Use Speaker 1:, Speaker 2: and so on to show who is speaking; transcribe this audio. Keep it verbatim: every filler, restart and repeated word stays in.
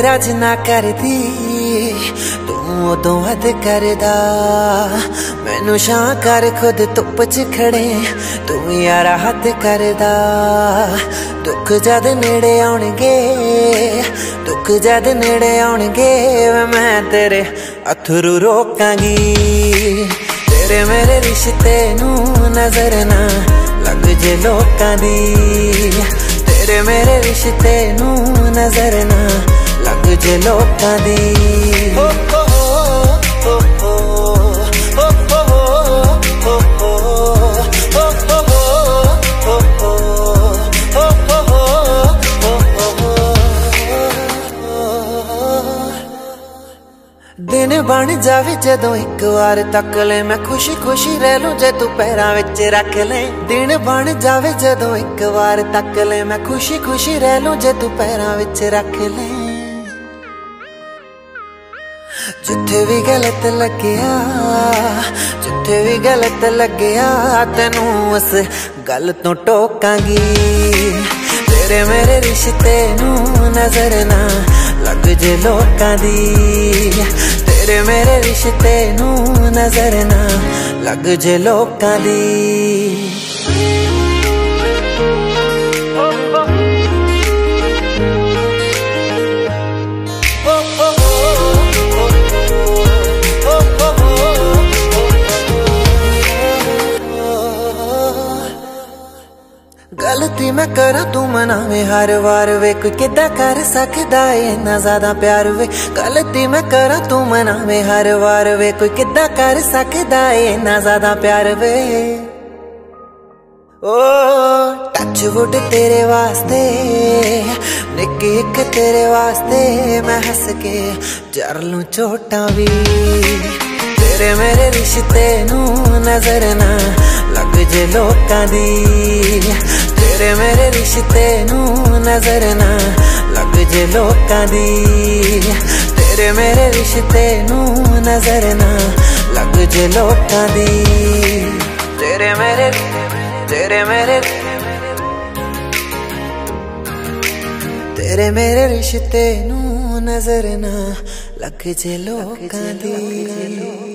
Speaker 1: तेरा जिन्ना करदी तू उदों हद करदा। मैनू छां कर खुद धुप च खड़े तू यारा हद करदा। दुख जद नेड़े आउणगे दुख जद नेड़े आउणगे मैं तेरे अथरू रोकांगी। तेरे मेरे रिश्ते नू नजर ना लग जे लोकां दी। तेरे मेरे रिश्ते नू नजर ना लग जे लोकां दी। हो हो हो हो हो हो हो हो दिन बन जावे जदों एक बार तक ले मैं खुशी खुशी रह लूं जे तू पैरां विच रख ले। दिन बन जावे जदों एक बार तक ले मैं खुशी खुशी रह लूं जे तू पैरां विच रख ले। जिथे भी गलत लग्या जिथे भी गलत लग्या तेनू उस गल तो टोकांगी। तेरे मेरे रिश्ते नू नजर ना लग जे लोकां दी। तेरे मेरे रिश्ते नू नजर ना लग जे लोकां दी। गलती मैं करा तू मनावे हर वार वे कोई किदा कर सकदा है इन्ना ज्यादा प्यार वे। गलती मैं करा तू मनावे हर वार वे कोई किदा कर सकदा है इन्ना ज्यादा प्यार वे। ओ टच वुड तेरे वास्ते निक्की एक तेरे वास्ते मैं हंस के जर लूं चोटां भी। तेरे मेरे रिश्ते नू नजर ना लग जे लोकां दी। तेरे मेरे रिश्ते नू नजर ना लग जे लोकां दी। तेरे मेरे रिश्ते नू नजर ना लग जे लोकां दी। तेरे मेरे तेरे मेरे तेरे मेरे रिश्ते नू नजर ना लग जे लोकां दी।